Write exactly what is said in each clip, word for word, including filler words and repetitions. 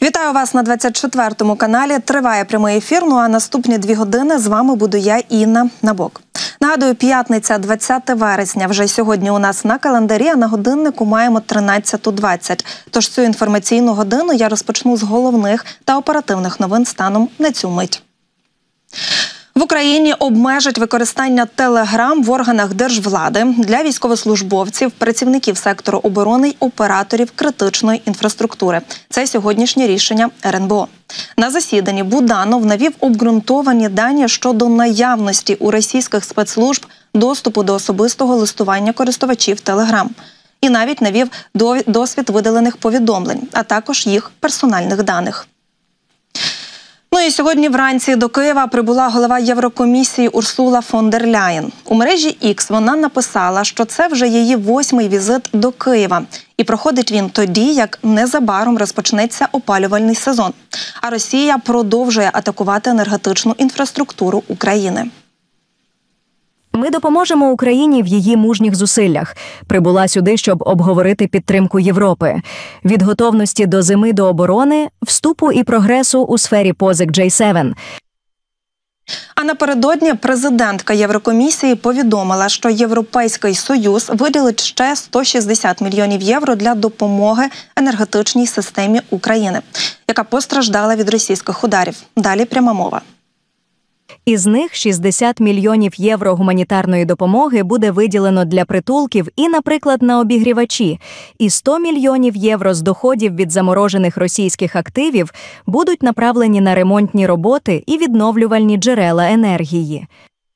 Вітаю вас на двадцять четвертому каналі. Триває прямий ефір, ну а наступні дві години з вами буду я, Інна Набок. Нагадую, п'ятниця, двадцяте вересня. Вже сьогодні у нас на календарі, а на годиннику маємо тринадцяту двадцять. Тож цю інформаційну годину я розпочну з головних та оперативних новин станом на цю мить. В Україні обмежать використання телеграм в органах держвлади для військовослужбовців, працівників сектору оборони й операторів критичної інфраструктури. Це сьогоднішнє рішення ер ен бе о. На засіданні Буданов навів обґрунтовані дані щодо наявності у російських спецслужб доступу до особистого листування користувачів телеграм. І навіть навів досвід видалених повідомлень, а також їх персональних даних. Ну і сьогодні вранці до Києва прибула голова Єврокомісії Урсула фон дер Ляєн. У мережі Ікс вона написала, що це вже її восьмий візит до Києва. І проходить він тоді, як незабаром розпочнеться опалювальний сезон. А Росія продовжує атакувати енергетичну інфраструктуру України. Ми допоможемо Україні в її мужніх зусиллях. Прибула сюди, щоб обговорити підтримку Європи. Від готовності до зими до оборони, вступу і прогресу у сфері позик джей севен. А напередодні президентка Єврокомісії повідомила, що Європейський Союз виділить ще сто шістдесят мільйонів євро для допомоги енергетичній системі України, яка постраждала від російських ударів. Далі пряма мова. Із них шістдесят мільйонів євро гуманітарної допомоги буде виділено для притулків і, наприклад, на обігрівачі. І сто мільйонів євро з доходів від заморожених російських активів будуть направлені на ремонтні роботи і відновлювальні джерела енергії.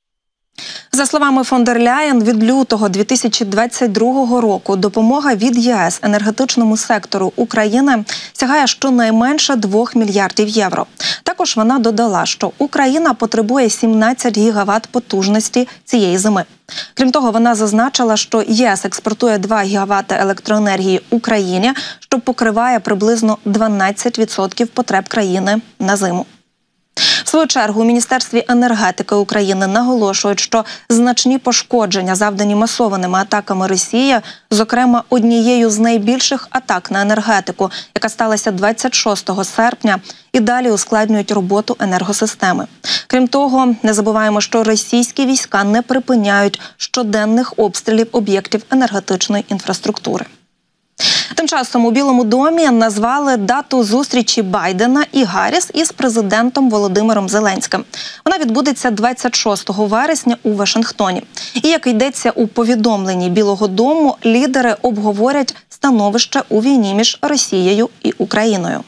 За словами фон дер Ляєн, від лютого дві тисячі двадцять другого року допомога від є ес енергетичному сектору України сягає щонайменше двох мільярдів євро. Також вона додала, що Україна потребує сімнадцять гігават потужності цієї зими. Крім того, вона зазначила, що є ес експортує два гігавати електроенергії Україні, що покриває приблизно дванадцять відсотків потреб країни на зиму. В свою чергу у Міністерстві енергетики України наголошують, що значні пошкодження, завдані масованими атаками Росії, зокрема однією з найбільших атак на енергетику, яка сталася двадцять шостого серпня, і далі ускладнюють роботу енергосистеми. Крім того, не забуваємо, що російські війська не припиняють щоденних обстрілів об'єктів енергетичної інфраструктури. Тим часом у Білому домі назвали дату зустрічі Байдена і Гарріс із президентом Володимиром Зеленським. Вона відбудеться двадцять шостого вересня у Вашингтоні. І, як йдеться у повідомленні Білого дому, лідери обговорять становище у війні між Росією і Україною.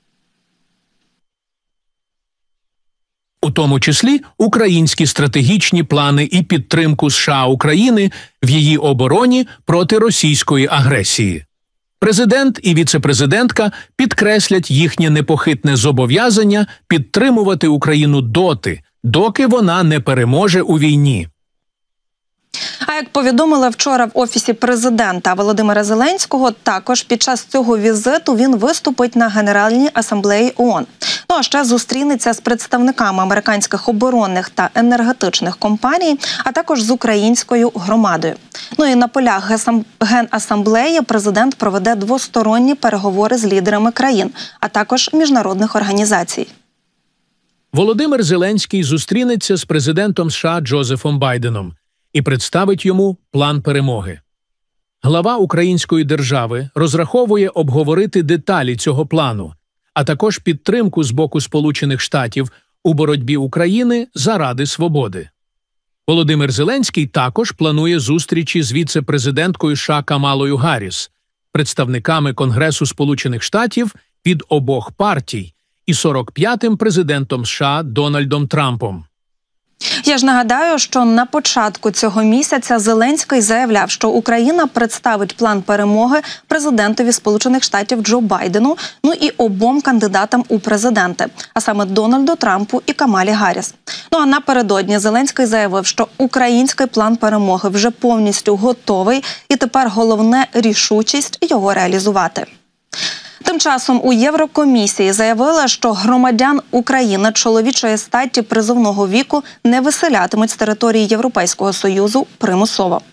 У тому числі українські стратегічні плани і підтримку США України в її обороні проти російської агресії. Президент і віцепрезидентка підкреслять їхнє непохитне зобов'язання підтримувати Україну доти, доки вона не переможе у війні. А як повідомили вчора в Офісі президента Володимира Зеленського, також під час цього візиту він виступить на Генеральній асамблеї о о ен. Ну а ще зустрінеться з представниками американських оборонних та енергетичних компаній, а також з українською громадою. Ну і на полях Генасамблеї президент проведе двосторонні переговори з лідерами країн, а також міжнародних організацій. Володимир Зеленський зустрінеться з президентом США Джозефом Байденом і представить йому план перемоги. Глава української держави розраховує обговорити деталі цього плану, а також підтримку з боку Сполучених Штатів у боротьбі України заради свободи. Володимир Зеленський також планує зустрічі з віце-президенткою США Камалою Гарріс, представниками Конгресу Сполучених Штатів від обох партій і сорок п'ятим президентом США Дональдом Трампом. Я ж нагадаю, що на початку цього місяця Зеленський заявляв, що Україна представить план перемоги президентові Сполучених Штатів Джо Байдену, ну і обом кандидатам у президенти, а саме Дональду Трампу і Камалі Гарріс. Ну а напередодні Зеленський заявив, що український план перемоги вже повністю готовий і тепер головне – рішучість його реалізувати. Тим часом у Єврокомісії заявили, що громадян України чоловічої статі призовного віку не виселятимуть з території Європейського Союзу примусово.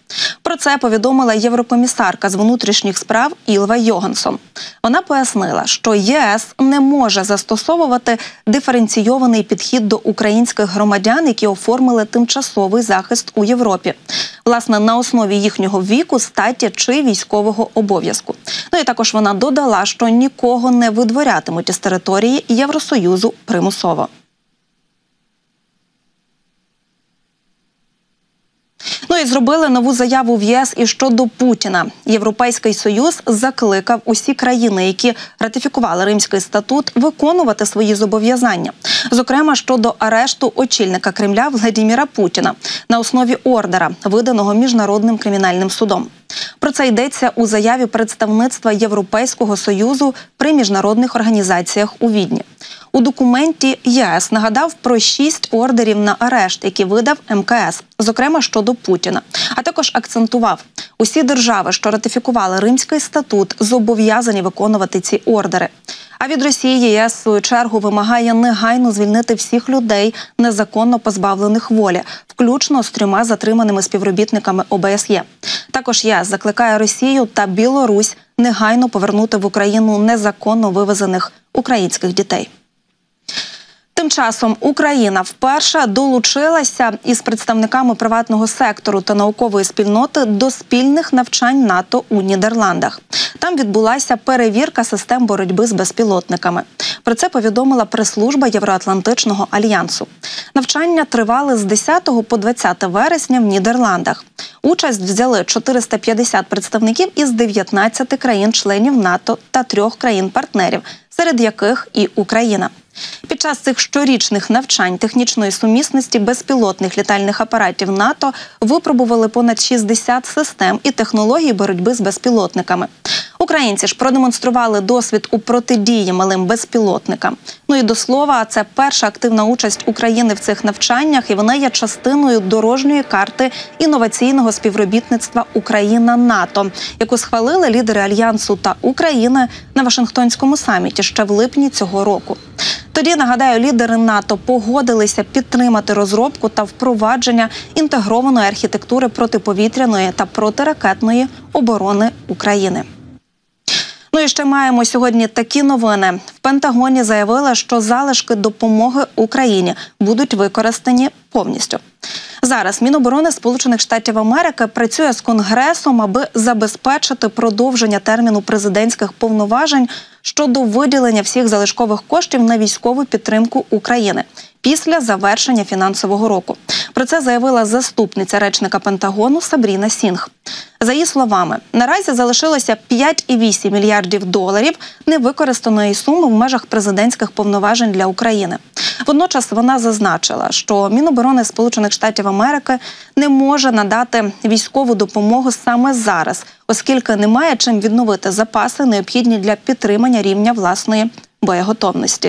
Про це повідомила єврокомісарка з внутрішніх справ Ілва Йогансон. Вона пояснила, що ЄС не може застосовувати диференційований підхід до українських громадян, які оформили тимчасовий захист у Європі. Власне, на основі їхнього віку, статі чи військового обов'язку. Ну і також вона додала, що нікого не видворятимуть із території Євросоюзу примусово. Ну і зробили нову заяву в ЄС і щодо Путіна. Європейський Союз закликав усі країни, які ратифікували Римський статут, виконувати свої зобов'язання. Зокрема, щодо арешту очільника Кремля Владіміра Путіна на основі ордера, виданого Міжнародним кримінальним судом. Про це йдеться у заяві представництва Європейського Союзу при міжнародних організаціях у Відні. У документі ЄС нагадав про шість ордерів на арешт, які видав ем ка ес, зокрема щодо Путіна. А також акцентував, усі держави, що ратифікували Римський статут, зобов'язані виконувати ці ордери. А від Росії ЄС, в свою чергу, вимагає негайно звільнити всіх людей, незаконно позбавлених волі, включно з трьома затриманими співробітниками о бе ес є. Також ЄС закликає Росію та Білорусь негайно повернути в Україну незаконно вивезених українських дітей. Тим часом Україна вперше долучилася із представниками приватного сектору та наукової спільноти до спільних навчань НАТО у Нідерландах. Там відбулася перевірка систем боротьби з безпілотниками. Про це повідомила прес-служба Євроатлантичного альянсу. Навчання тривали з десятого по двадцяте вересня в Нідерландах. Участь взяли чотириста п'ятдесят представників із дев'ятнадцяти країн-членів НАТО та трьох країн-партнерів, серед яких і Україна. Під час цих щорічних навчань технічної сумісності безпілотних літальних апаратів НАТО випробували понад шістдесят систем і технологій боротьби з безпілотниками. Українці ж продемонстрували досвід у протидії малим безпілотникам. Ну і до слова, це перша активна участь України в цих навчаннях, і вона є частиною дорожньої карти інноваційного співробітництва Україна-НАТО, яку схвалили лідери Альянсу та України на Вашингтонському саміті ще в липні цього року. Тоді, нагадаю, лідери НАТО погодилися підтримати розробку та впровадження інтегрованої архітектури протиповітряної та протиракетної оборони України. Ну і ще маємо сьогодні такі новини. В Пентагоні заявили, що залишки допомоги Україні будуть використані повністю. Зараз Міноборони Сполучених Штатів Америки працює з Конгресом, аби забезпечити продовження терміну президентських повноважень щодо виділення всіх залишкових коштів на військову підтримку України після завершення фінансового року. Про це заявила заступниця речника Пентагону Сабріна Сінг. За її словами, наразі залишилося п'ять цілих вісім мільярдів доларів невикористаної суми в межах президентських повноважень для України. Водночас вона зазначила, що Міноборони Сполучених Штатів Америки не може надати військову допомогу саме зараз, оскільки немає чим відновити запаси, необхідні для підтримання рівня власної боєготовності.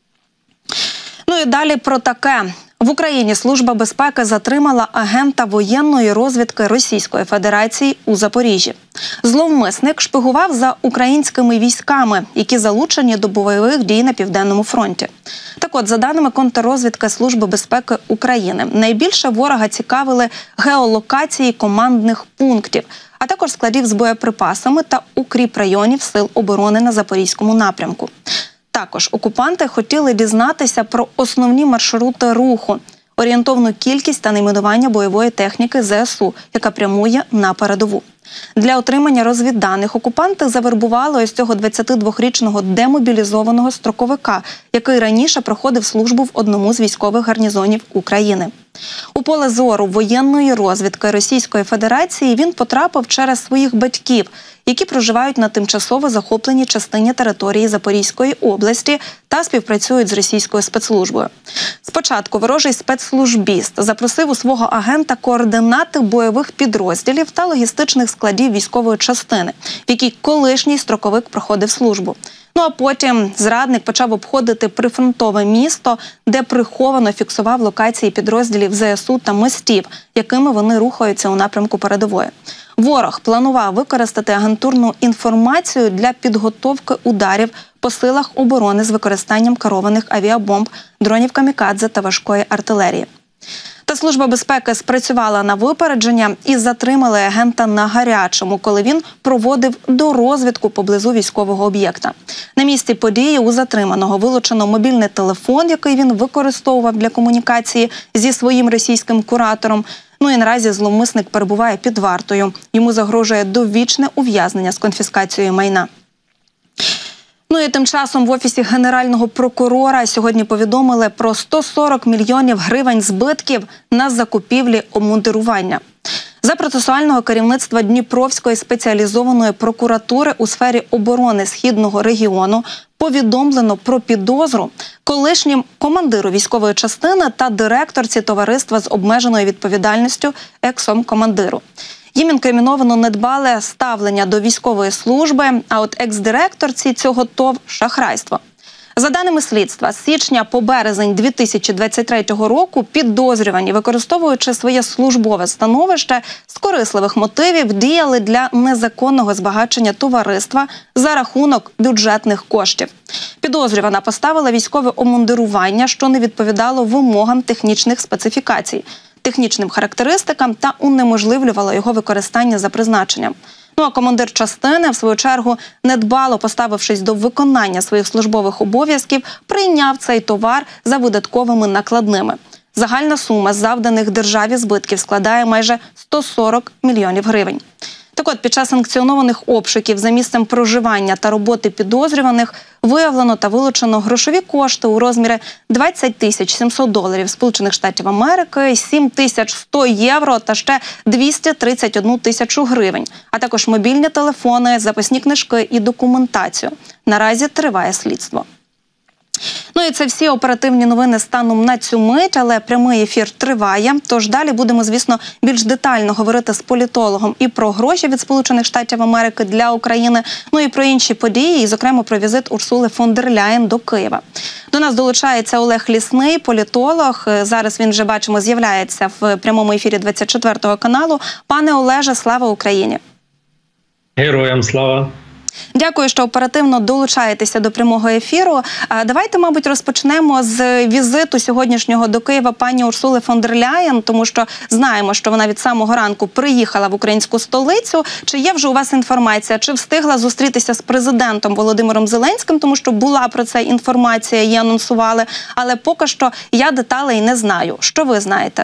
Ну і далі про таке. В Україні Служба безпеки затримала агента воєнної розвідки Російської Федерації у Запоріжжі. Зловмисник шпигував за українськими військами, які залучені до бойових дій на Південному фронті. Так от, за даними контррозвідки Служби безпеки України, найбільше ворога цікавили геолокації командних пунктів, а також складів з боєприпасами та укріпрайонів Сил оборони на Запорізькому напрямку. Також окупанти хотіли дізнатися про основні маршрути руху, орієнтовну кількість та найменування бойової техніки зе ес у, яка прямує на передову. Для отримання розвідданих окупанти завербували ось цього двадцятидвохрічного демобілізованого строковика, який раніше проходив службу в одному з військових гарнізонів України. У поле зору воєнної розвідки Російської Федерації він потрапив через своїх батьків, які проживають на тимчасово захопленій частині території Запорізької області та співпрацюють з російською спецслужбою. Спочатку ворожий спецслужбіст запросив у свого агента координати бойових підрозділів та логістичних складів військової частини, в якій колишній строковик проходив службу. Ну а потім зрадник почав обходити прифронтове місто, де приховано фіксував локації підрозділів зе ес у та мостів, якими вони рухаються у напрямку передової. Ворог планував використати агентурну інформацію для підготовки ударів по силах оборони з використанням керованих авіабомб, дронів камікадзе та важкої артилерії. Та Служба безпеки спрацювала на випередження і затримали агента на гарячому, коли він проводив дорозвідку поблизу військового об'єкта. На місці події у затриманого вилучено мобільний телефон, який він використовував для комунікації зі своїм російським куратором. Ну і наразі зловмисник перебуває під вартою. Йому загрожує довічне ув'язнення з конфіскацією майна. Ну і тим часом в Офісі Генерального прокурора сьогодні повідомили про сто сорок мільйонів гривень збитків на закупівлі обмундирування. За процесуального керівництва Дніпровської спеціалізованої прокуратури у сфері оборони Східного регіону повідомлено про підозру колишнім командиру військової частини та директорці товариства з обмеженою відповідальністю екс-командиру. Їм інкриміновано недбале ставлення до військової служби, а от екс-директорці цього ТОВ – шахрайство. За даними слідства, з січня по березень дві тисячі двадцять третього року підозрювані, використовуючи своє службове становище, з корисливих мотивів діяли для незаконного збагачення товариства за рахунок бюджетних коштів. Підозрювана поставила військове обмундирування, що не відповідало вимогам технічних специфікацій, технічним характеристикам та унеможливлювала його використання за призначенням. Ну а командир частини, в свою чергу, недбало поставившись до виконання своїх службових обов'язків, прийняв цей товар за видатковими накладними. Загальна сума завданих державі збитків складає майже сто сорок мільйонів гривень. Так от, під час санкціонованих обшуків за місцем проживання та роботи підозрюваних виявлено та вилучено грошові кошти у розмірі двадцять тисяч сімсот доларів Сполучених Штатів Америки, сім тисяч сто євро та ще двісті тридцять одну тисячу гривень, а також мобільні телефони, записні книжки і документацію. Наразі триває слідство. Ну і це всі оперативні новини станом на цю мить, але прямий ефір триває. Тож далі будемо, звісно, більш детально говорити з політологом і про гроші від Сполучених Штатів Америки для України, ну і про інші події, і, зокрема, про візит Урсули фон дер Ляєн до Києва. До нас долучається Олег Лісний, політолог. Зараз він вже, бачимо, з'являється в прямому ефірі двадцять четвертого каналу. Пане Олеже, слава Україні! Героям слава! Дякую, що оперативно долучаєтеся до прямого ефіру. Давайте, мабуть, розпочнемо з візиту сьогоднішнього до Києва пані Урсули фон дер Ляєн, тому що знаємо, що вона від самого ранку приїхала в українську столицю. Чи є вже у вас інформація, чи встигла зустрітися з президентом Володимиром Зеленським, тому що була про це інформація, її анонсували, але поки що я деталей не знаю. Що ви знаєте?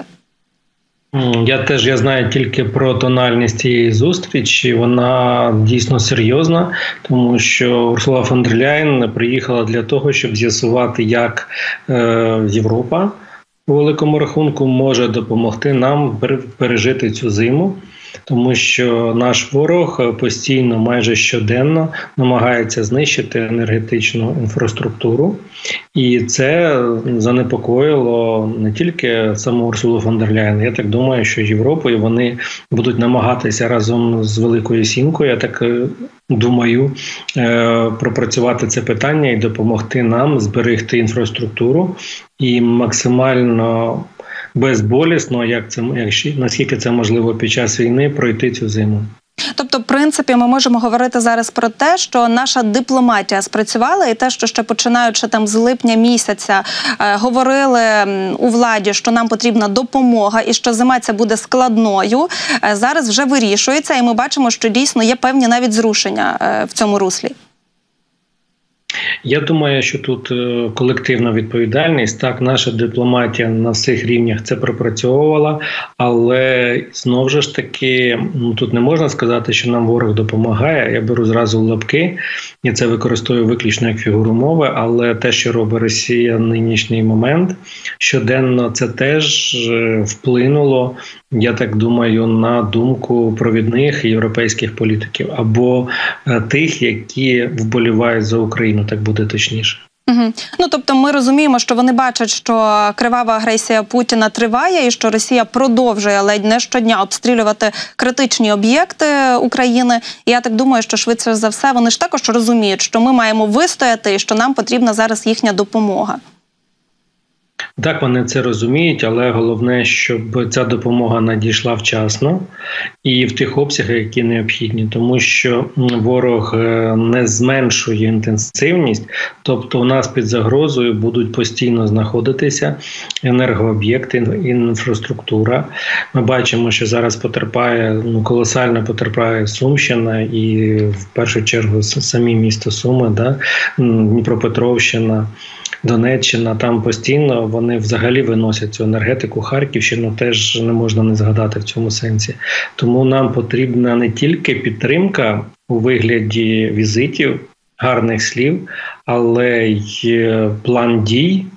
Я теж я знаю тільки про тональність цієї зустрічі. Вона дійсно серйозна, тому що Урсула фон дер Ляєн приїхала для того, щоб з'ясувати, як е, Європа у великому рахунку може допомогти нам пережити цю зиму. Тому що наш ворог постійно, майже щоденно намагається знищити енергетичну інфраструктуру. І це занепокоїло не тільки саму Урсулу фон дер Ляєн. Я так думаю, що Європою вони будуть намагатися разом з Великою Сімкою, я так думаю, пропрацювати це питання і допомогти нам зберегти інфраструктуру і максимально безболісно, як це, якщо, наскільки це можливо під час війни, пройти цю зиму. Тобто, в принципі, ми можемо говорити зараз про те, що наша дипломатія спрацювала, і те, що ще починаючи там з липня місяця е, говорили у владі, що нам потрібна допомога і що зима ця буде складною, е, зараз вже вирішується, і ми бачимо, що дійсно є певні навіть зрушення е, в цьому руслі. Я думаю, що тут колективна відповідальність. Так, наша дипломатія на всіх рівнях це пропрацьовувала, але знову ж таки, ну, тут не можна сказати, що нам ворог допомагає. Я беру зразу в лапки, і це використовую виключно як фігуру мови, але те, що робить Росія в нинішній момент, щоденно це теж вплинуло, я так думаю, на думку провідних європейських політиків або тих, які вболівають за Україну, так буде точніше. Угу. Ну, тобто ми розуміємо, що вони бачать, що кривава агресія Путіна триває і що Росія продовжує ледь не щодня обстрілювати критичні об'єкти України. І я так думаю, що швидше за все вони ж також розуміють, що ми маємо вистояти і що нам потрібна зараз їхня допомога. Так, вони це розуміють, але головне, щоб ця допомога надійшла вчасно і в тих обсягах, які необхідні, тому що ворог не зменшує інтенсивність, тобто у нас під загрозою будуть постійно знаходитися енергооб'єкти, інфраструктура. Ми бачимо, що зараз потерпає, ну, колосально потерпає Сумщина і в першу чергу самі місто Суми, да? Дніпропетровщина, Донеччина, там постійно вони взагалі виносять цю енергетику. Харківщину теж не можна не згадати в цьому сенсі. Тому нам потрібна не тільки підтримка у вигляді візитів, гарних слів, але й план дій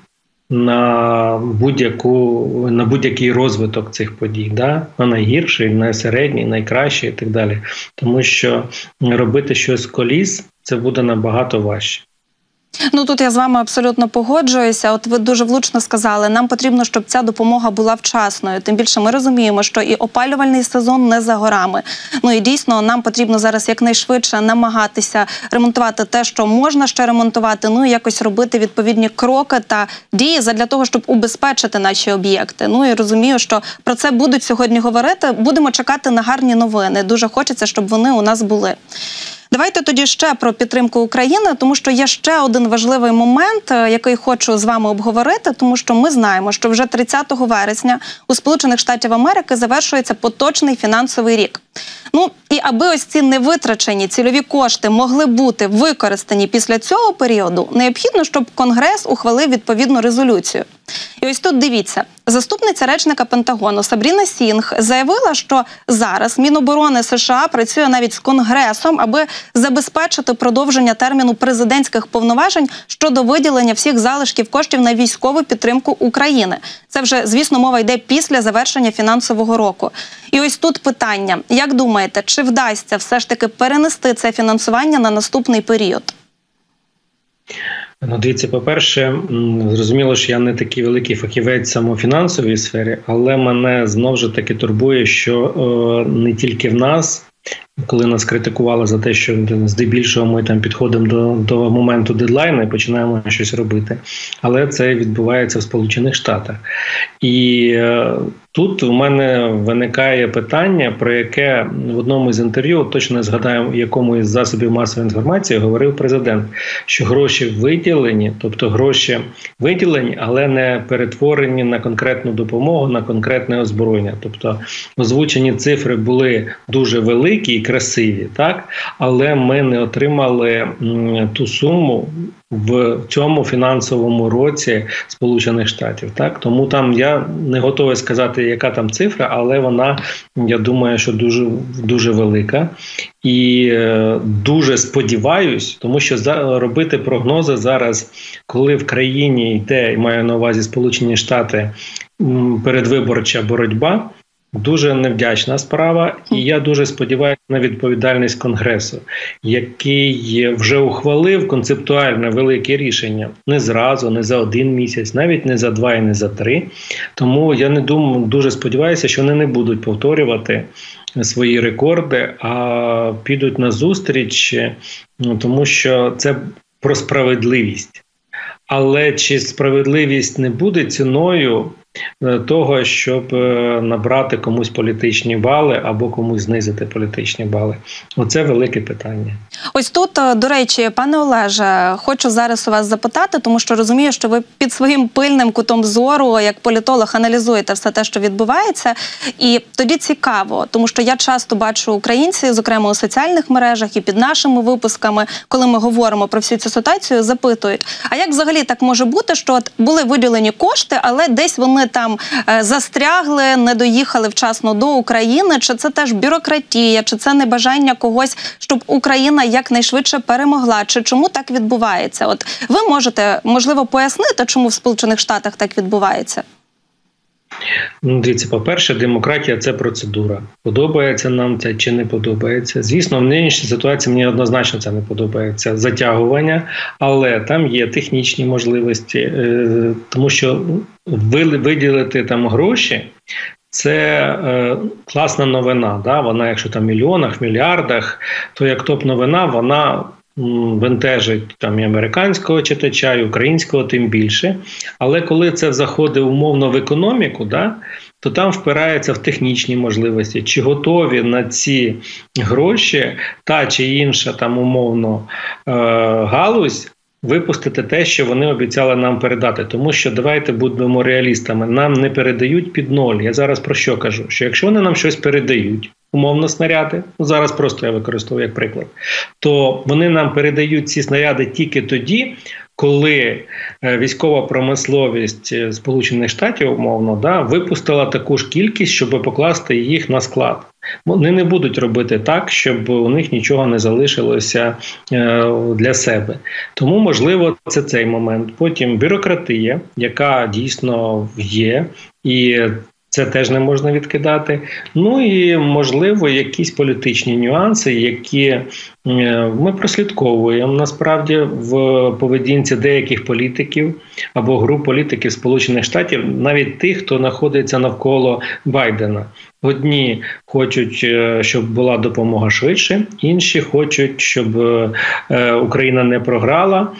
на будь-яку, на будь-який розвиток цих подій, да? На найгірший, на середній, найкращий і так далі. Тому що робити щось з коліс – це буде набагато важче. Ну, тут я з вами абсолютно погоджуюся. От ви дуже влучно сказали, нам потрібно, щоб ця допомога була вчасною. Тим більше ми розуміємо, що і опалювальний сезон не за горами. Ну і дійсно нам потрібно зараз якнайшвидше намагатися ремонтувати те, що можна ще ремонтувати, ну і якось робити відповідні кроки та дії задля того, щоб убезпечити наші об'єкти. Ну і розумію, що про це будуть сьогодні говорити. Будемо чекати на гарні новини. Дуже хочеться, щоб вони у нас були. Давайте тоді ще про підтримку України, тому що є ще один важливий момент, який хочу з вами обговорити, тому що ми знаємо, що вже тридцятого вересня у Сполучених Штатів Америки завершується поточний фінансовий рік. Ну, і аби ось ці невитрачені цільові кошти могли бути використані після цього періоду, необхідно, щоб Конгрес ухвалив відповідну резолюцію. І ось тут дивіться, заступниця речника Пентагону Сабріна Сінг заявила, що зараз Міноборони США працює навіть з Конгресом, аби забезпечити продовження терміну президентських повноважень щодо виділення всіх залишків коштів на військову підтримку України. Це вже, звісно, мова йде після завершення фінансового року. І ось тут питання. Як думаєте, чи вдасться все ж таки перенести це фінансування на наступний період? Ну, дивіться, по-перше, зрозуміло, що я не такий великий фахівець саме у фінансовій сфері, але мене знову ж таки турбує, що е, не тільки в нас, коли нас критикували за те, що здебільшого ми там підходимо до, до моменту дедлайну і починаємо щось робити, але це відбувається в Сполучених Штатах. І е, тут у мене виникає питання, про яке в одному з інтерв'ю, точно не згадаю, в якому із засобів масової інформації, говорив президент, що гроші виділені, тобто гроші виділені, але не перетворені на конкретну допомогу, на конкретне озброєння. Тобто озвучені цифри були дуже великі і красиві, так? Але ми не отримали м, ту суму в цьому фінансовому році Сполучених Штатів. Так? Тому там я не готовий сказати, яка там цифра, але вона, я думаю, що дуже, дуже велика. І е, дуже сподіваюсь, тому що за, робити прогнози зараз, коли в країні йде, маю на увазі Сполучені Штати, м, передвиборча боротьба, дуже невдячна справа, і я дуже сподіваюся на відповідальність Конгресу, який вже ухвалив концептуально велике рішення не зразу, не за один місяць, навіть не за два і не за три. Тому я не думаю, дуже сподіваюся, що вони не будуть повторювати свої рекорди, а підуть на зустріч, тому що це про справедливість. Але чи справедливість не буде ціною того, щоб набрати комусь політичні бали або комусь знизити політичні бали? Оце велике питання. Ось тут, до речі, пане Олеже, хочу зараз у вас запитати, тому що розумію, що ви під своїм пильним кутом зору, як політолог, аналізуєте все те, що відбувається. І тоді цікаво, тому що я часто бачу українців, зокрема у соціальних мережах і під нашими випусками, коли ми говоримо про всю цю ситуацію, запитують, а як взагалі так може бути, що от були виділені кошти, але десь вони там е, застрягли, не доїхали вчасно до України, чи це теж бюрократія, чи це небажання когось, щоб Україна якнайшвидше перемогла, чи чому так відбувається? От ви можете, можливо, пояснити, чому в Сполучених Штатах так відбувається? Ну, дивіться, по-перше, демократія – це процедура. Подобається нам це чи не подобається. Звісно, в нинішній ситуації мені однозначно це не подобається, затягування, але там є технічні можливості, тому що виділити там гроші – це е, класна новина. Да? Вона, якщо там в мільйонах, мільярдах, то як топ-новина, вона бентежить там і американського читача, і українського тим більше. Але коли це заходить умовно в економіку, да, то там впирається в технічні можливості. Чи готові на ці гроші та чи інша там умовно е- галузь випустити те, що вони обіцяли нам передати. Тому що, давайте будемо реалістами, нам не передають під ноль. Я зараз про що кажу? Що якщо вони нам щось передають, умовно снаряди, ну зараз просто я використовую як приклад, то вони нам передають ці снаряди тільки тоді, коли військова промисловість Сполучених Штатів, умовно, да, випустила таку ж кількість, щоб покласти їх на склад. Вони не будуть робити так, щоб у них нічого не залишилося для себе. Тому, можливо, це цей момент. Потім бюрократія, яка дійсно є, і це теж не можна відкидати. Ну і, можливо, якісь політичні нюанси, які ми прослідковуємо, насправді, в поведінці деяких політиків або груп політиків Сполучених Штатів, навіть тих, хто знаходиться навколо Байдена. Одні хочуть, щоб була допомога швидше, інші хочуть, щоб Україна не програла,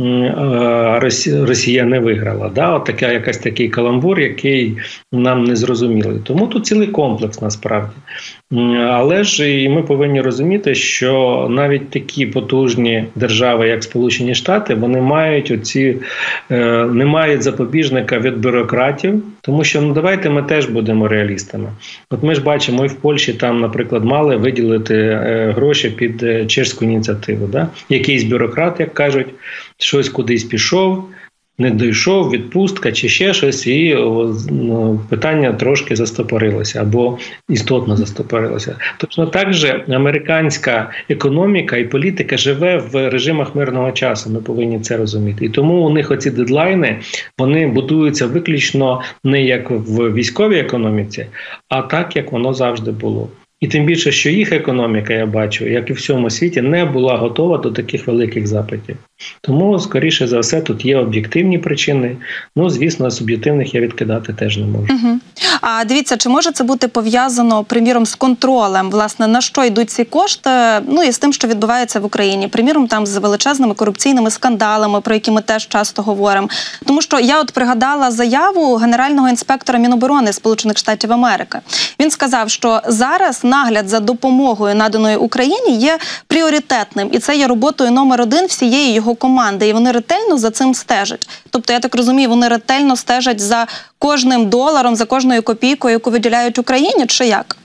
а Росія не виграла. Да? От така, якась такий каламбур, який нам не зрозумілий. Тому тут цілий комплекс насправді. Але ж і ми повинні розуміти, що навіть такі потужні держави, як Сполучені Штати, вони мають оці, не мають запобіжника від бюрократів, тому що, ну давайте ми теж будемо реалістами. От ми ж бачимо, і в Польщі там, наприклад, мали виділити гроші під чеську ініціативу. Да? Якийсь бюрократ, як кажуть, щось кудись пішов, не дійшов, відпустка чи ще щось, і ну, питання трошки застопорилося або істотно застопорилося. Точно так же американська економіка і політика живе в режимах мирного часу, ми повинні це розуміти. І тому у них оці дедлайни, вони будуються виключно не як в військовій економіці, а так, як воно завжди було. І тим більше, що їх економіка, я бачу, як і в всьому світі, не була готова до таких великих запитів. Тому, скоріше за все, тут є об'єктивні причини. Ну, звісно, суб'єктивних я відкидати теж не можу. Угу. А дивіться, чи може це бути пов'язано, приміром, з контролем, власне, на що йдуть ці кошти, ну і з тим, що відбувається в Україні? Приміром, там з величезними корупційними скандалами, про які ми теж часто говоримо. Тому що я от пригадала заяву генерального інспектора Міноборони Сполучених Штатів Америки. Він сказав, що зараз нагляд за допомогою, наданою Україні, є пріоритетним. І це є роботою номер один всієї його команди. І вони ретельно за цим стежать. Тобто, я так розумію, вони ретельно стежать за кожним доларом, за кожною копійкою, яку виділяють Україні, чи як?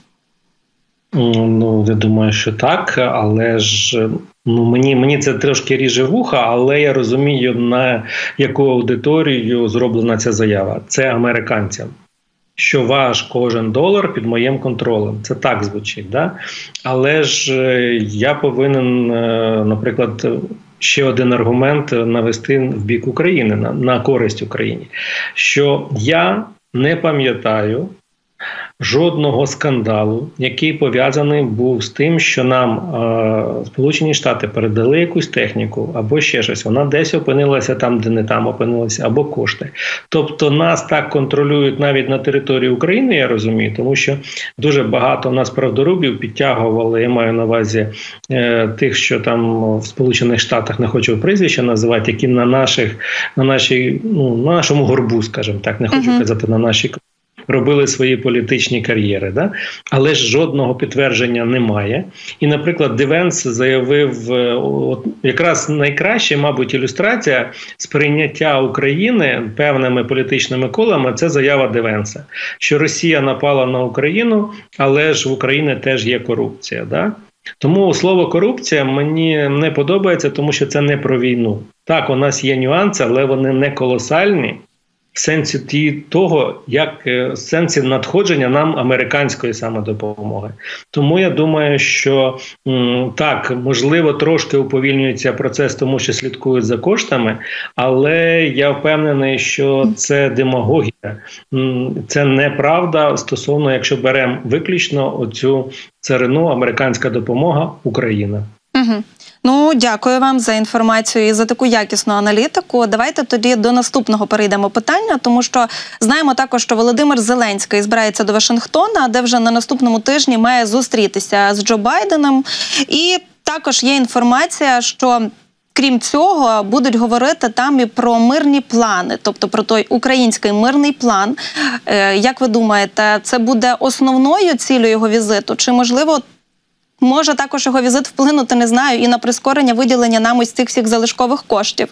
Ну, я думаю, що так, але ж ну, мені, мені це трошки ріже вуха, але я розумію, на яку аудиторію зроблена ця заява. Це американцям. Що ваш кожен долар під моїм контролем. Це так звучить, да? Але ж я повинен, наприклад, ще один аргумент навести в бік України, на, на користь Україні. Що я не пам'ятаю жодного скандалу, який пов'язаний був з тим, що нам е, Сполучені Штати передали якусь техніку або ще щось. Вона десь опинилася там, де не там опинилася, або кошти. Тобто нас так контролюють навіть на території України, я розумію, тому що дуже багато у нас правдорубів підтягували, я маю на увазі е, тих, що там в Сполучених Штатах, не хочу прізвища називати, які на наших, на нашій, ну, на нашому горбу, скажімо так, не хочу uh-huh. казати на нашій, робили свої політичні кар'єри. Да? Але ж жодного підтвердження немає. І, наприклад, Дивенс заявив, от якраз найкраща, мабуть, ілюстрація сприйняття України певними політичними колами – це заява Дивенса, що Росія напала на Україну, але ж в Україні теж є корупція. Да? Тому слово «корупція» мені не подобається, тому що це не про війну. Так, у нас є нюанси, але вони не колосальні. В сенсі ті, того, як в сенсі надходження нам американської саме допомоги. Тому я думаю, що м, так, можливо, трошки уповільнюється процес, тому що слідкують за коштами, але я впевнений, що це демагогія. М, це неправда стосовно, якщо беремо виключно оцю царину «Американська допомога Україна». Угу. Ну, дякую вам за інформацію і за таку якісну аналітику. Давайте тоді до наступного перейдемо питання, тому що знаємо також, що Володимир Зеленський збирається до Вашингтона, де вже на наступному тижні має зустрітися з Джо Байденом. І також є інформація, що крім цього, будуть говорити там і про мирні плани, тобто про той український мирний план. Як ви думаєте, це буде основною ціллю його візиту? Чи, можливо, може також його візит вплинути, не знаю, і на прискорення виділення нам ось цих всіх залишкових коштів?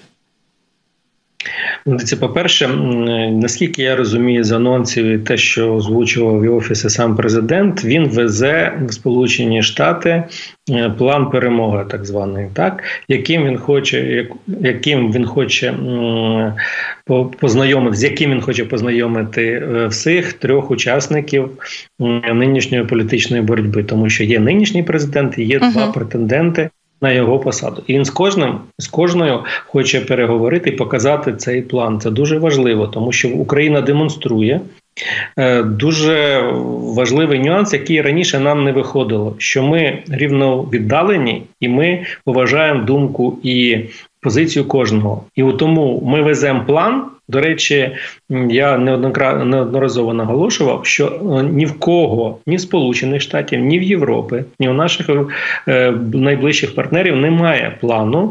Це, по-перше, наскільки я розумію з анонсів і те, що озвучував в офісі сам президент, він везе в Сполучені Штати план перемоги, так званий, так, яким він хоче, яким він хоче познайомити, з яким він хоче познайомити всіх трьох учасників нинішньої політичної боротьби, тому що є нинішній президент і є uh-huh. два претенденти на його посаду. І він з кожним, з кожною хоче переговорити і показати цей план. Це дуже важливо, тому що Україна демонструє е, дуже важливий нюанс, який раніше нам не виходило, що ми рівновіддалені і ми поважаємо думку і позицію кожного. І тому ми веземо план. До речі, я неодноразово наголошував, що ні в кого, ні в Сполучених Штатів, ні в Європі, ні у наших е, найближчих партнерів немає плану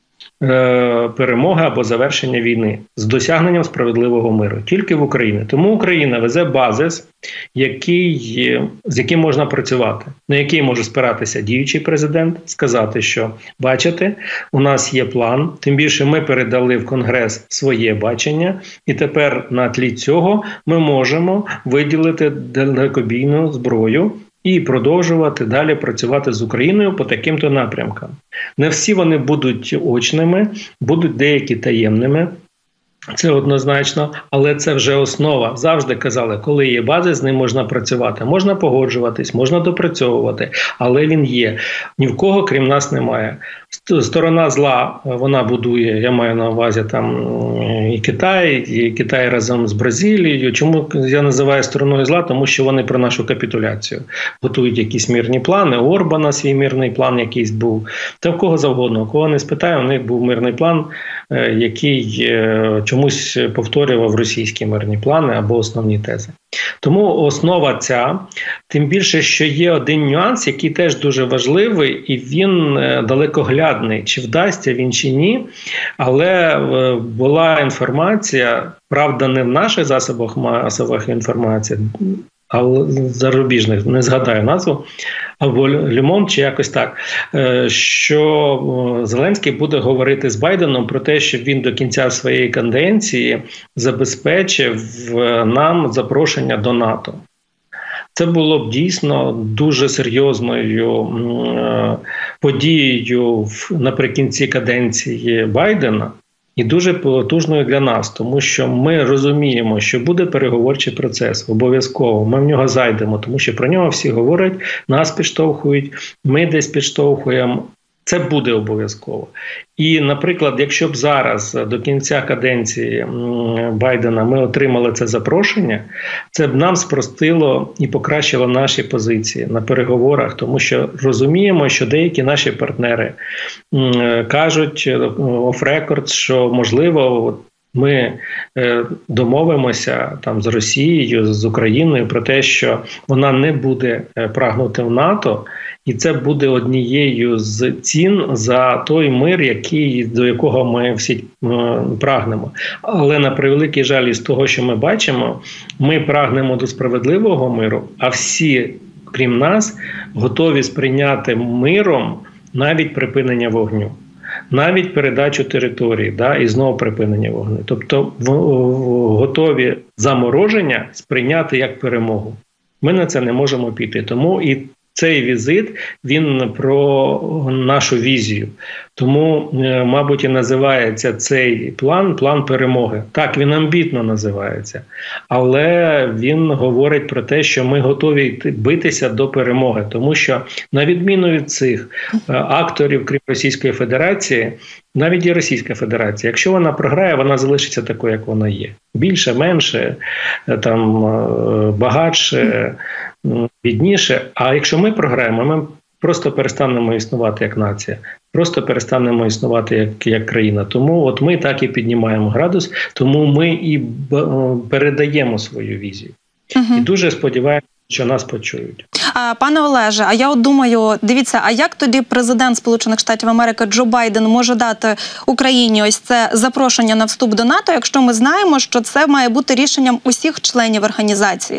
е, перемоги або завершення війни з досягненням справедливого миру. Тільки в Україні. Тому Україна везе базис, який, з яким можна працювати, на який може спиратися діючий президент, сказати, що бачите, у нас є план, тим більше ми передали в Конгрес своє бачення, і тепер на тлі цього ми можемо виділити далекобійну зброю і продовжувати далі працювати з Україною по таким-то напрямкам. Не всі вони будуть очними, будуть деякі таємними. Це однозначно, але це вже основа. Завжди казали, коли є база, з ним можна працювати. Можна погоджуватись, можна допрацьовувати, але він є. Ні в кого, крім нас, немає. Сторона зла, вона будує, я маю на увазі там і Китай, і Китай разом з Бразилією. Чому я називаю стороною зла? Тому що вони про нашу капітуляцію готують якісь мирні плани. У Орбана свій мирний план якийсь був. Та в кого завгодно. Кого не спитаю, у них був мирний план, який чомусь повторював російські мирні плани або основні тези. Тому основа ця, тим більше, що є один нюанс, який теж дуже важливий, і він далекоглядний, чи вдасться він, чи ні, але була інформація, правда, не в наших засобах масових інформації, а зарубіжних, не згадаю назву, або Люмон, чи якось так, що Зеленський буде говорити з Байденом про те, щоб він до кінця своєї каденції забезпечив нам запрошення до НАТО. Це було б дійсно дуже серйозною подією наприкінці каденції Байдена, і дуже потужною для нас, тому що ми розуміємо, що буде переговорчий процес, обов'язково. Ми в нього зайдемо, тому що про нього всі говорять, нас підштовхують, ми десь підштовхуємо. Це буде обов'язково. І, наприклад, якщо б зараз до кінця каденції Байдена ми отримали це запрошення, це б нам спростило і покращило наші позиції на переговорах, тому що розуміємо, що деякі наші партнери кажуть оф-рекорд, що можливо ми домовимося там з Росією, з Україною про те, що вона не буде прагнути в НАТО, і це буде однією з цін за той мир, який, до якого ми всі прагнемо. Але на превеликий жаль, із того, що ми бачимо, ми прагнемо до справедливого миру, а всі, крім нас, готові сприйняти миром навіть припинення вогню. Навіть передачу території, да, і знову припинення вогню. Тобто в, в, готові замороження сприйняти як перемогу. Ми на це не можемо піти. Тому і цей візит, він про нашу візію. Тому, мабуть, і називається цей план «План перемоги». Так, він амбітно називається. Але він говорить про те, що ми готові битися до перемоги. Тому що, на відміну від цих акторів, крім Російської Федерації, навіть і Російська Федерація, якщо вона програє, вона залишиться такою, як вона є. Більше, менше, там, багатше, бідніше. А якщо ми програємо, ми просто перестанемо існувати як нація, просто перестанемо існувати як, як країна. Тому от ми так і піднімаємо градус, тому ми і передаємо свою візію. Угу. І дуже сподіваємося, що нас почують. А, пане Олеже, а я от думаю, дивіться, а як тоді президент Сполучених Штатів Америки Джо Байден може дати Україні ось це запрошення на вступ до НАТО, якщо ми знаємо, що це має бути рішенням усіх членів організації?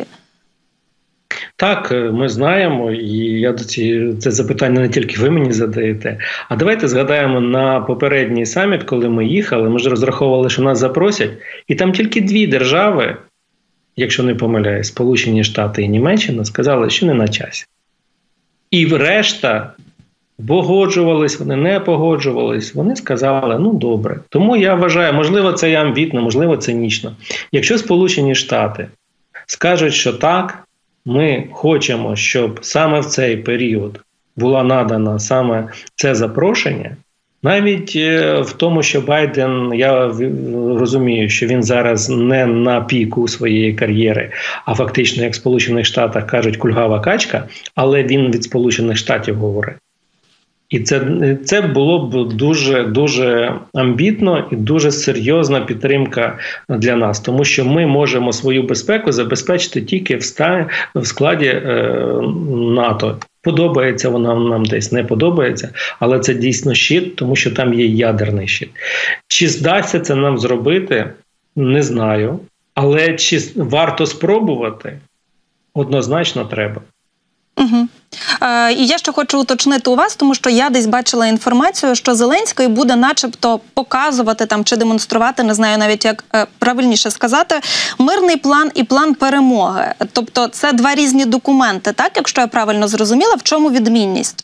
Так, ми знаємо, і я до ці це запитання не тільки ви мені задаєте. А давайте згадаємо на попередній саміт, коли ми їхали, ми ж розраховували, що нас запросять, і там тільки дві держави, якщо не помиляюсь, Сполучені Штати і Німеччина, сказали, що не на часі. І решта погоджувались, вони не погоджувались, вони сказали, ну добре. Тому я вважаю, можливо, це я амбітно, можливо, цинічно. Якщо Сполучені Штати скажуть, що так, ми хочемо, щоб саме в цей період було надано саме це запрошення, навіть в тому, що Байден, я розумію, що він зараз не на піку своєї кар'єри, а фактично, як в Сполучених Штатах кажуть, кульгава качка, але він від Сполучених Штатів говорить. І це, це було б дуже, дуже амбітно і дуже серйозна підтримка для нас, тому що ми можемо свою безпеку забезпечити тільки в, ста, в складі е, НАТО. Подобається вона нам десь, не подобається, але це дійсно щит, тому що там є ядерний щит. Чи здасться це нам зробити, не знаю, але чи варто спробувати, однозначно треба. Угу. Е, і я ще хочу уточнити у вас, тому що я десь бачила інформацію, що Зеленський буде начебто показувати там чи демонструвати, не знаю навіть як е, правильніше сказати, мирний план і план перемоги. Тобто це два різні документи, так, якщо я правильно зрозуміла, в чому відмінність?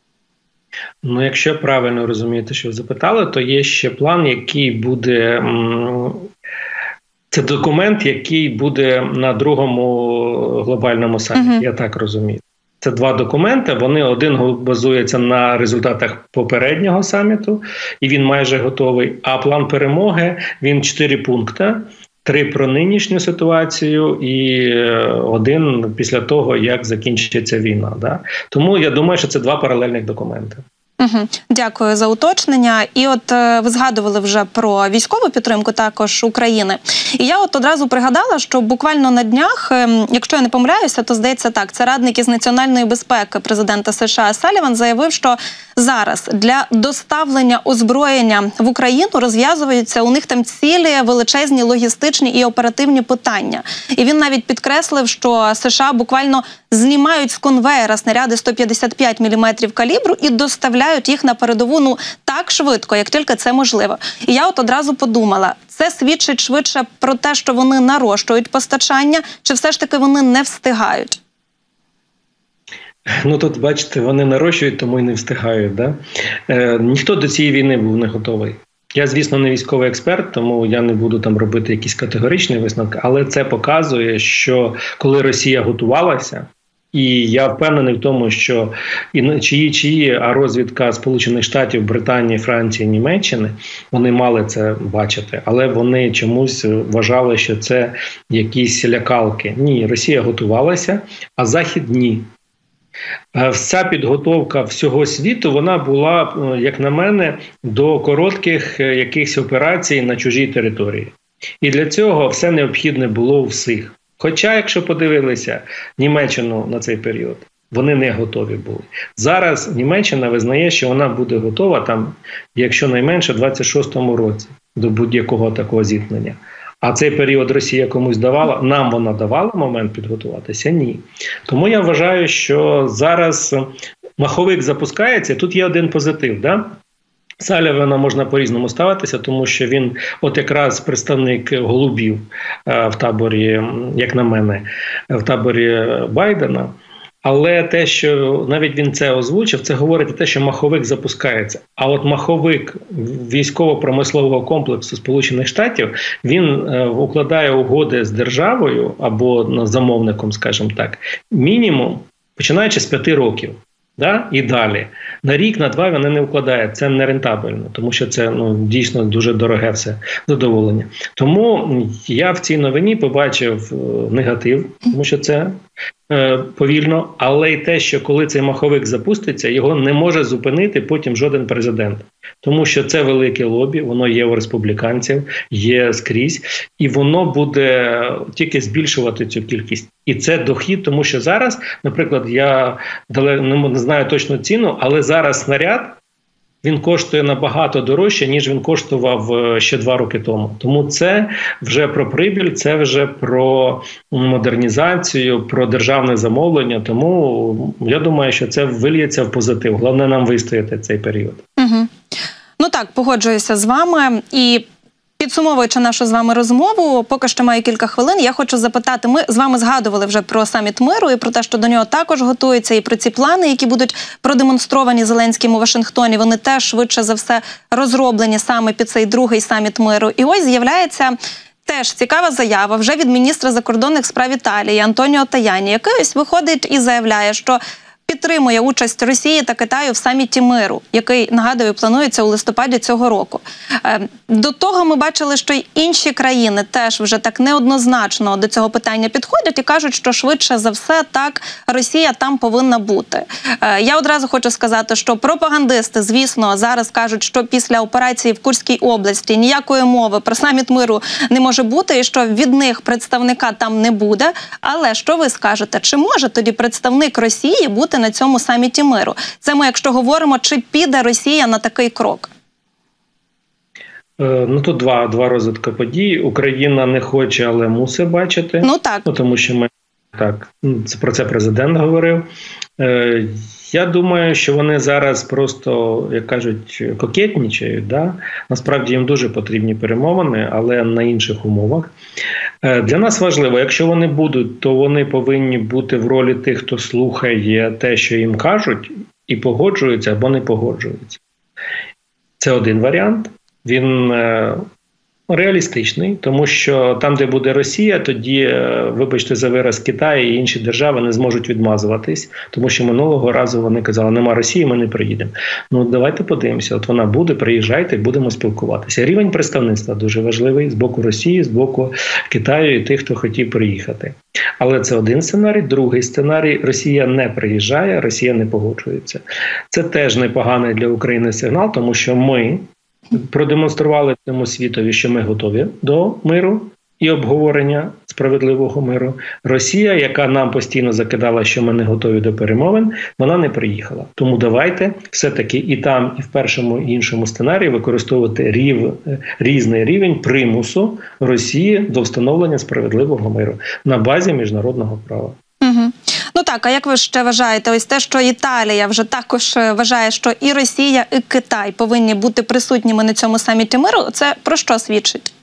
Ну, якщо я правильно розумію те, що ви запитали, то є ще план, який буде... М- Це документ, який буде на другому глобальному саміті, uh-huh. я так розумію. Це два документи, вони один базується на результатах попереднього саміту, і він майже готовий. А план перемоги, він чотири пункти, три про нинішню ситуацію і один після того, як закінчиться війна. Да? Тому я думаю, що це два паралельних документи. Угу. Дякую за уточнення. І от е, ви згадували вже про військову підтримку також України. І я от одразу пригадала, що буквально на днях, е, якщо я не помиляюся, то здається так, це радник із національної безпеки президента США Саліван заявив, що зараз для доставлення озброєння в Україну розв'язуються у них там цілі величезні логістичні і оперативні питання. І він навіть підкреслив, що США буквально знімають з конвеєра снаряди сто п'ятдесят п'ять міліметрів калібру і доставляють їх на передову ну так швидко, як тільки це можливо. І я от одразу подумала, це свідчить швидше про те, що вони нарощують постачання, чи все ж таки вони не встигають? Ну тут, бачите, вони нарощують, тому і не встигають. Да? Е, ніхто до цієї війни був не готовий. Я, звісно, не військовий експерт, тому я не буду там робити якісь категоричні висновки, але це показує, що коли Росія готувалася, і я впевнений в тому, що і чиї чиї, а розвідка Сполучених Штатів, Британії, Франції, Німеччини, вони мали це бачити, але вони чомусь вважали, що це якісь лякалки. Ні, Росія готувалася, а Захід ні. Вся підготовка всього світу, вона була, як на мене, до коротких якихось операцій на чужій території. І для цього все необхідне було у всіх. Хоча, якщо подивилися Німеччину на цей період, вони не готові були. Зараз Німеччина визнає, що вона буде готова, там, якщо найменше, в двадцять шостому році до будь-якого такого зіткнення. А цей період Росія комусь давала, нам вона давала момент підготуватися? Ні. Тому я вважаю, що зараз маховик запускається, тут є один позитив, да? Салівана можна по-різному ставитися, тому що він от якраз представник голубів в таборі, як на мене, в таборі Байдена. Але те, що навіть він це озвучив, це говорить про те, що маховик запускається. А от маховик військово-промислового комплексу Сполучених Штатів, він укладає угоди з державою або замовником, скажімо так, мінімум, починаючи з п'яти років. Да? І далі. На рік, на два вони не вкладають. Це не рентабельно, тому що це ну, дійсно дуже дороге все задоволення. Тому я в цій новині побачив негатив, тому що це е, повільно, але й те, що коли цей маховик запуститься, його не може зупинити потім жоден президент. Тому що це велике лобі, воно є у республіканців, є скрізь, і воно буде тільки збільшувати цю кількість. І це дохід, тому що зараз, наприклад, я не знаю точну ціну, але зараз снаряд, він коштує набагато дорожче, ніж він коштував ще два роки тому. Тому це вже про прибіль, це вже про модернізацію, про державне замовлення. Тому я думаю, що це вильється в позитив. Головне нам вистояти цей період. Угу. Ну так, погоджуюся з вами. І підсумовуючи нашу з вами розмову, поки що маю кілька хвилин, я хочу запитати, ми з вами згадували вже про саміт миру і про те, що до нього також готуються, і про ці плани, які будуть продемонстровані Зеленським у Вашингтоні, вони теж швидше за все розроблені саме під цей другий саміт миру. І ось з'являється теж цікава заява вже від міністра закордонних справ Італії Антоніо Таяні, який ось виходить і заявляє, що підтримує участь Росії та Китаю в саміті миру, який, нагадую, планується у листопаді цього року. До того ми бачили, що й інші країни теж вже так неоднозначно до цього питання підходять і кажуть, що швидше за все так Росія там повинна бути. Я одразу хочу сказати, що пропагандисти, звісно, зараз кажуть, що після операції в Курській області ніякої мови про саміт миру не може бути і що від них представника там не буде. Але що ви скажете, чи може тоді представник Росії бути на цьому саміті миру? Це ми, якщо говоримо, чи піде Росія на такий крок? Ну, тут два, два розвитки подій. Україна не хоче, але мусить бачити. Ну, так. Ну, тому що ми, так, про це президент говорив. Е, я думаю, що вони зараз просто, як кажуть, кокетнічають. Да? Насправді їм дуже потрібні перемовини, але на інших умовах. Е, для нас важливо, якщо вони будуть, то вони повинні бути в ролі тих, хто слухає те, що їм кажуть, і погоджуються або не погоджуються. Це один варіант. Він е, реалістичний, тому що там, де буде Росія, тоді, е, вибачте за вираз, Китай і інші держави не зможуть відмазуватись, тому що минулого разу вони казали, нема Росії, ми не приїдемо. Ну, давайте подивимося, от вона буде, приїжджайте, будемо спілкуватися. Рівень представництва дуже важливий з боку Росії, з боку Китаю і тих, хто хотів приїхати. Але це один сценарій. Другий сценарій – Росія не приїжджає, Росія не погоджується. Це теж непоганий для України сигнал, тому що ми продемонстрували цьому світові, що ми готові до миру і обговорення справедливого миру. Росія, яка нам постійно закидала, що ми не готові до перемовин, вона не приїхала. Тому давайте все-таки і там, і в першому, і іншому сценарії використовувати рів, різний рівень примусу Росії до встановлення справедливого миру на базі міжнародного права. Угу. Ну так, а як ви ще вважаєте, ось те, що Італія вже також вважає, що і Росія, і Китай повинні бути присутніми на цьому саміті миру, це про що свідчить?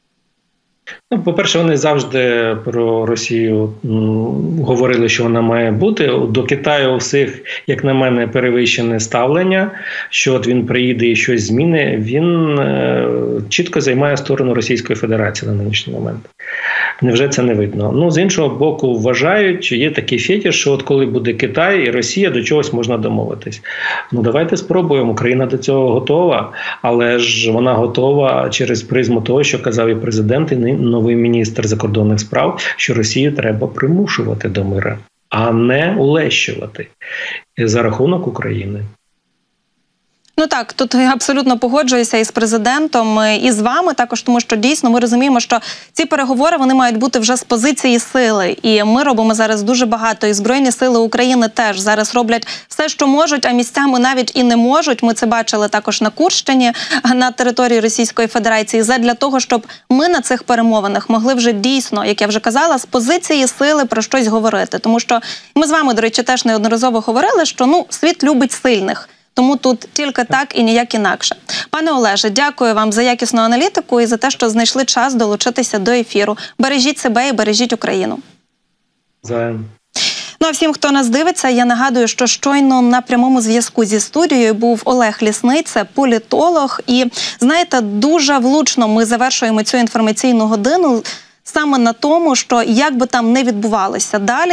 Ну, по-перше, вони завжди про Росію м, говорили, що вона має бути. До Китаю у всіх, як на мене, перевищене ставлення, що от він приїде і щось зміни. Він е, чітко займає сторону Російської Федерації на нинішній момент. Невже це не видно? Ну, з іншого боку, вважають, що є такий фетиш, що от коли буде Китай і Росія, до чогось можна домовитись. Ну, давайте спробуємо. Україна до цього готова, але ж вона готова через призму того, що казав і президент, і новий міністр закордонних справ, що Росію треба примушувати до миру, а не улещувати за рахунок України. Ну так, тут я абсолютно погоджуюся із президентом, і з вами також, тому що дійсно ми розуміємо, що ці переговори, вони мають бути вже з позиції сили. І ми робимо зараз дуже багато, і Збройні сили України теж зараз роблять все, що можуть, а місцями навіть і не можуть. Ми це бачили також на Курщині, на території Російської Федерації, задля того, щоб ми на цих перемовинах могли вже дійсно, як я вже казала, з позиції сили про щось говорити. Тому що ми з вами, до речі, теж неодноразово говорили, що ну, світ любить сильних. Тому тут тільки так і ніяк інакше. Пане Олеже, дякую вам за якісну аналітику і за те, що знайшли час долучитися до ефіру. Бережіть себе і бережіть Україну. Взаєм. Ну а всім, хто нас дивиться, я нагадую, що щойно на прямому зв'язку зі студією був Олег Лісний, це політолог. І, знаєте, дуже влучно ми завершуємо цю інформаційну годину саме на тому, що як би там не відбувалося далі,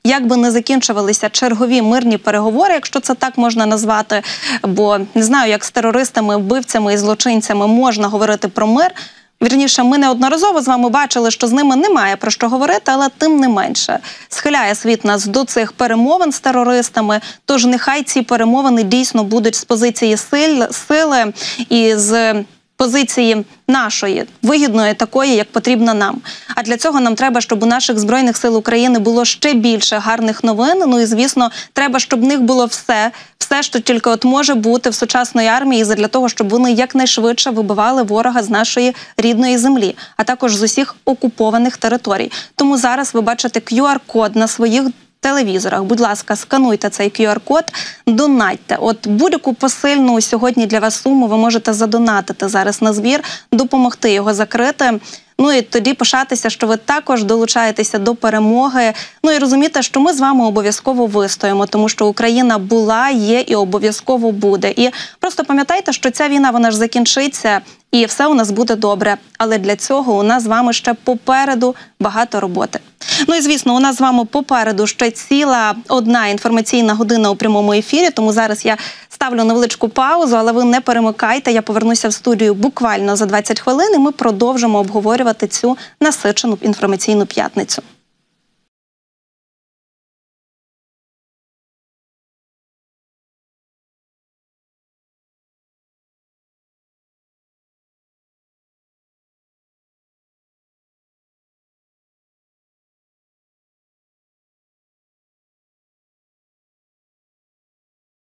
як би не закінчувалися чергові мирні переговори, якщо це так можна назвати, бо не знаю, як з терористами, вбивцями і злочинцями можна говорити про мир. Вірніше, ми неодноразово з вами бачили, що з ними немає про що говорити, але тим не менше схиляє світ нас до цих перемовин з терористами, тож нехай ці перемовини дійсно будуть з позиції сил, сили і з позиції нашої, вигідної такої, як потрібно нам. А для цього нам треба, щоб у наших Збройних сил України було ще більше гарних новин, ну і, звісно, треба, щоб в них було все, все, що тільки от може бути в сучасної армії, задля того, щоб вони якнайшвидше вибивали ворога з нашої рідної землі, а також з усіх окупованих територій. Тому зараз ви бачите кью ар-код на своїх телевізорах. Будь ласка, скануйте цей кью ар-код, донатьте. От будь-яку посильну сьогодні для вас суму ви можете задонатити зараз на збір, допомогти його закрити. Ну і тоді пишатися, що ви також долучаєтеся до перемоги. Ну і розумієте, що ми з вами обов'язково вистоїмо, тому що Україна була, є і обов'язково буде. І просто пам'ятайте, що ця війна, вона ж закінчиться, і все у нас буде добре. Але для цього у нас з вами ще попереду багато роботи. Ну і, звісно, у нас з вами попереду ще ціла одна інформаційна година у прямому ефірі, тому зараз я ставлю невеличку паузу, але ви не перемикайте, я повернуся в студію буквально за двадцять хвилин, і ми продовжимо обговорювати цю насичену інформаційну п'ятницю.